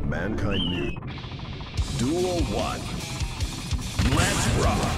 Mankind knew. Duel 1. Let's rock.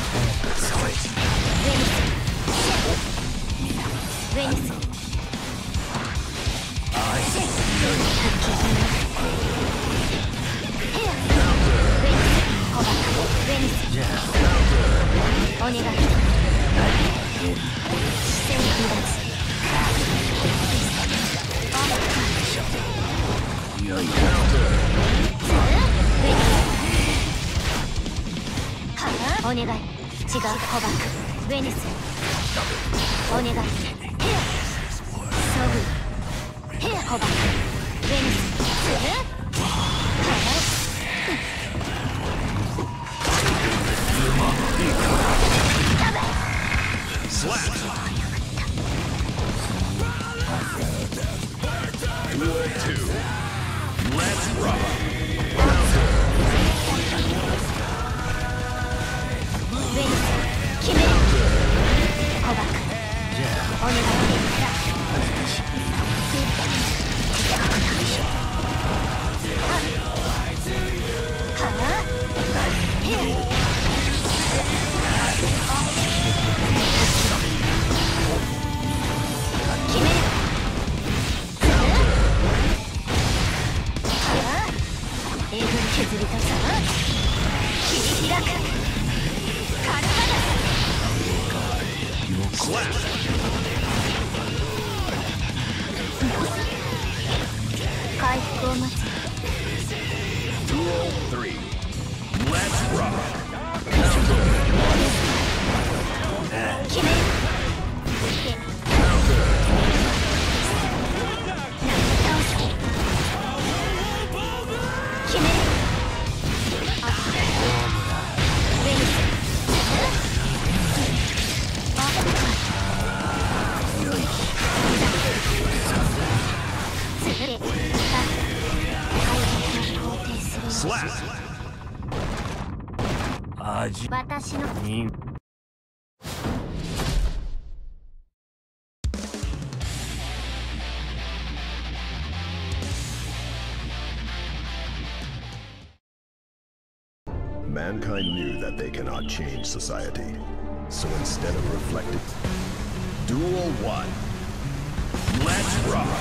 Duel 3. Let's rock. Slap. Mankind knew that they cannot change society, so instead of reflecting, Duel 1. Let's rock.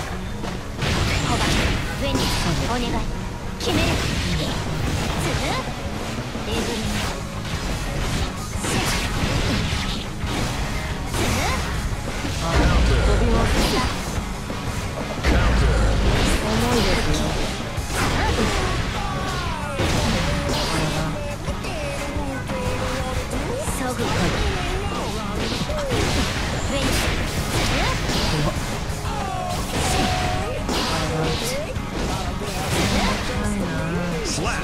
Slap.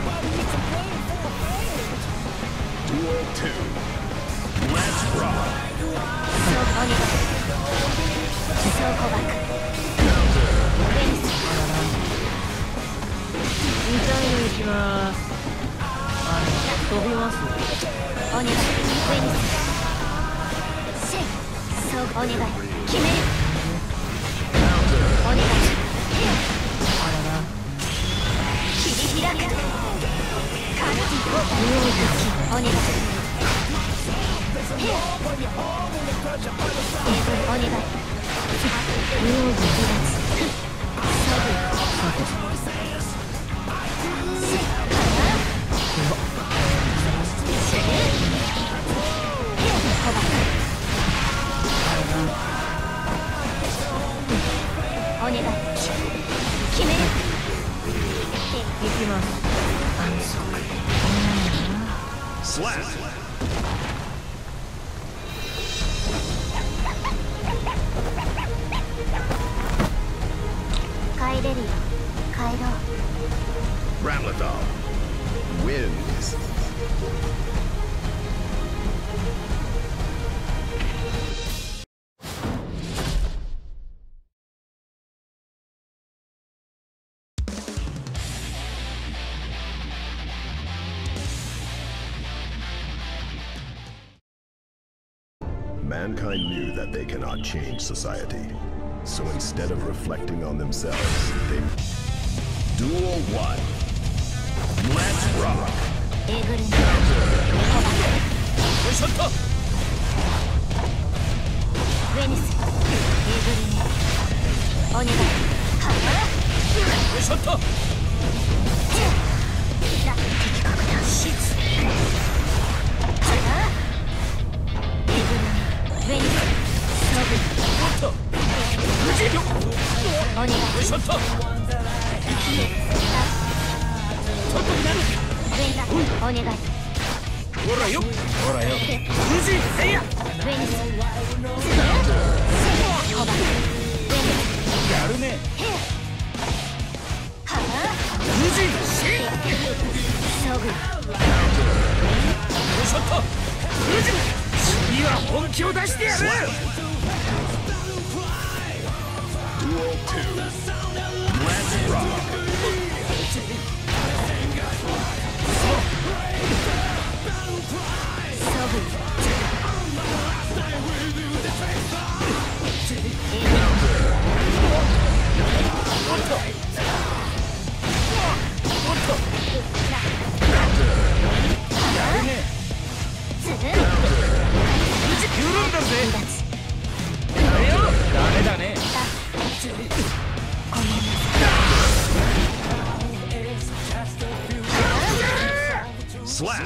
Duel 2. Let's rock. Slap. 帰れるよ。帰ろう。Ramlethal wins. Mankind knew that they cannot change society, so instead of reflecting on themselves, they... Duel 1. Let's rock. えぐるね。よいしょっと。 ウェニス。えぐるね。お願い。はよいしょっと。 的確だ。シーツ。えぐるね。ウェニス。ソブ。 おっと。無事よ。 お願い。 よいしょっと。ちょっとになる。 お願い。 ほらよ。ほらよ。無事せいや。 ウェニス。ホバ。 やるね。無事し。 ソグ。 よいしょっと。無事。次は本気を出してやる。 Duel 2. Let's rock. ダメだね。 Slap.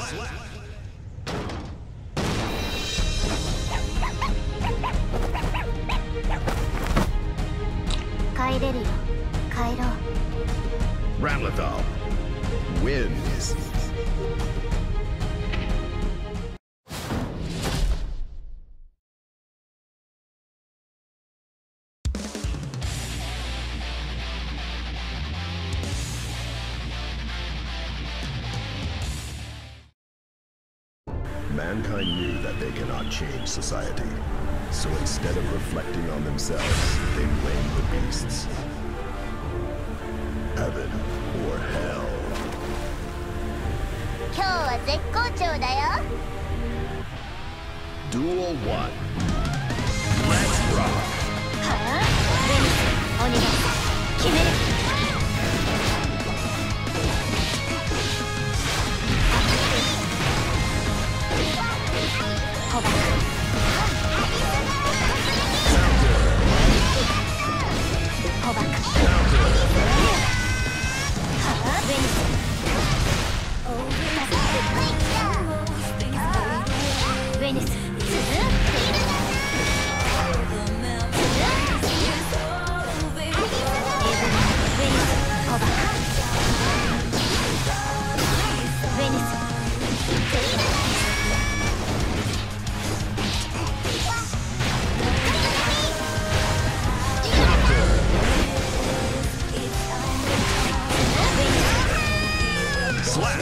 帰れるよ。帰ろう。 Ramlethal wins. Mankind knew that they cannot change society, so instead of reflecting on themselves, they blamed the beasts. Heaven or hell. 今日は絶好調だよ。 Duel 1. Let's rock. はあ、レミス、お願い。決める。ホバ。ホバ。はあ、レミス。ウェニス。 Slap.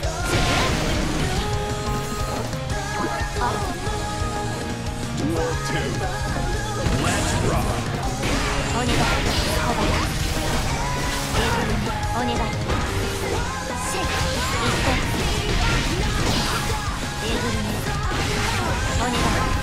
Duel 2. Let's rock. お願い。ホバ。お願い。シェイ。一点。エグルネ。お願い。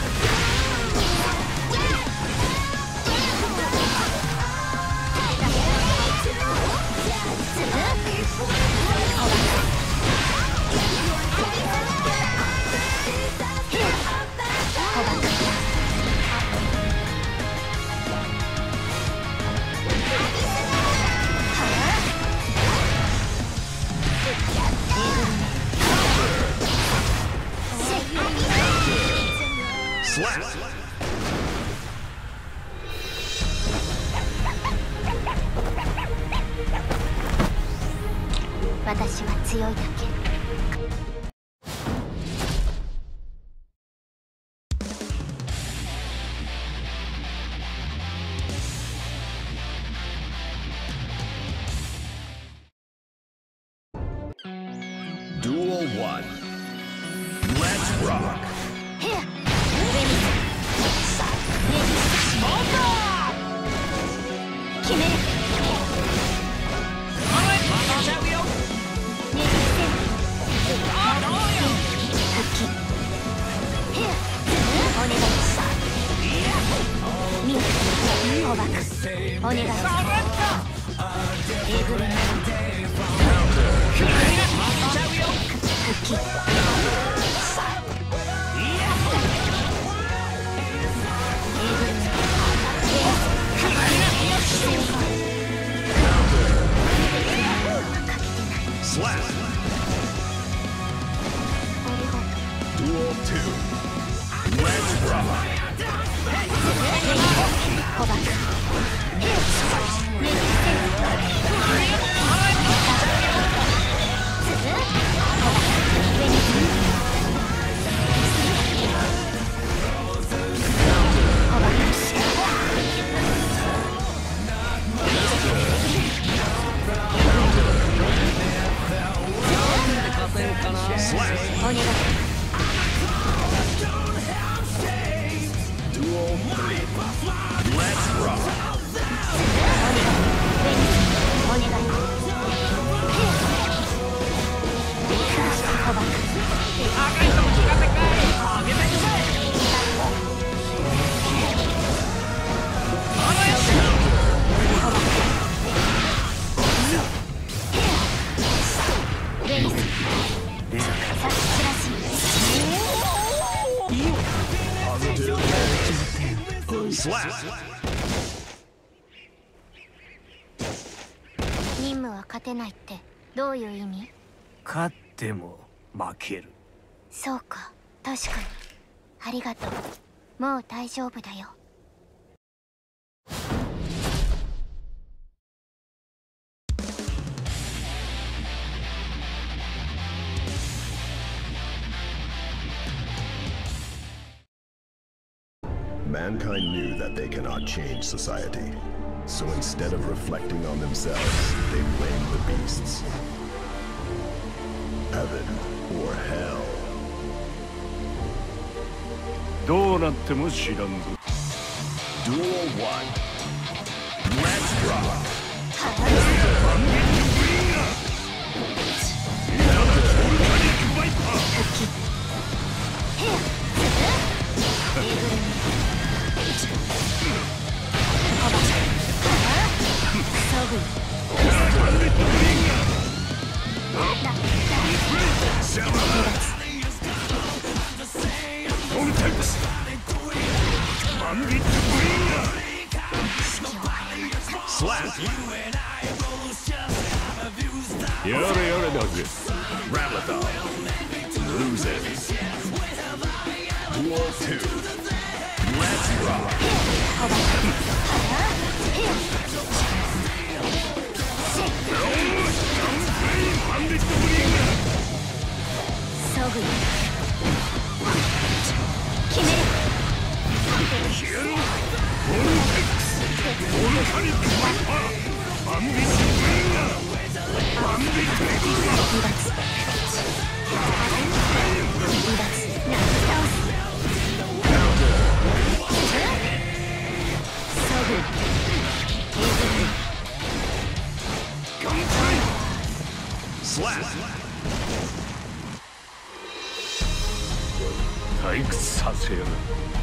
Slap. 私は強いだけ。 Duel 1. Let's rock. 決める。お願い。エグルネ。 Slap. ありがとう Duel 2. Let's rock. 小バカお願い Duel 3. Let's rock. お願い小バカレニスさっきらしい Slap. 任務は勝てないってどういう意味？ 勝っても負ける。 そうか、確かにありがとう。もう大丈夫だよ。 Mankind knew that they cannot change society. So instead of reflecting on themselves, they blame the beasts. Heaven or hell. どうなっても知らんぞ。 Duel 1. Let's rock. やれやれだぜ。 Ramlethal loses. Duel 2. Let's rock. 退屈させやがる。